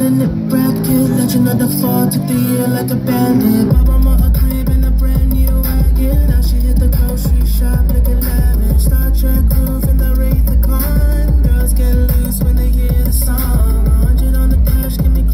a lip bracket, legend of the fall, took the year like a bandit. Bought mama a crib and a brand new wagon. Now she hit the grocery shop looking lavish. Star Trek roof and the Wraith the Con. Girls get loose when they hear the song. 100 on the dash, give me